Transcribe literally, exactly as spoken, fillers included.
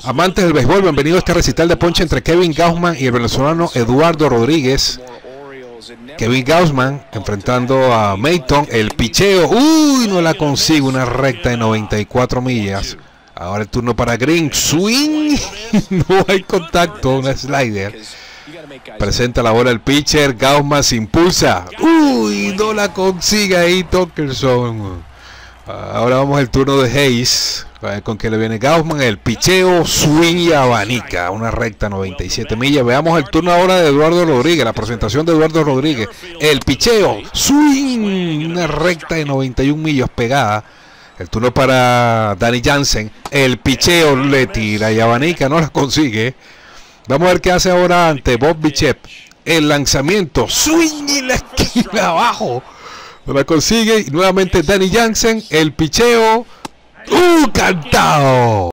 Amantes del béisbol, bienvenido a este recital de ponche entre Kevin Gausman y el venezolano Eduardo Rodríguez. Kevin Gausman enfrentando a Mayton, el picheo, uy, no la consigue, una recta de noventa y cuatro millas. Ahora el turno para Green, swing, no hay contacto, una slider. Presenta la bola el pitcher, Gausman se impulsa, uy, no la consigue ahí Torkelson. Ahora vamos al turno de Hayes, a ver con qué le viene Gausman, el picheo, swing y abanica, una recta noventa y siete millas. Veamos el turno ahora de Eduardo Rodríguez, la presentación de Eduardo Rodríguez, el picheo, swing, una recta de noventa y una millas pegada. El turno para Danny Jansen, el picheo, le tira y abanica, no la consigue. Vamos a ver qué hace ahora ante Bob Bichette, el lanzamiento, swing en la esquina abajo. No la consigue y nuevamente Danny Jansen, el picheo, ¡uh, cantado!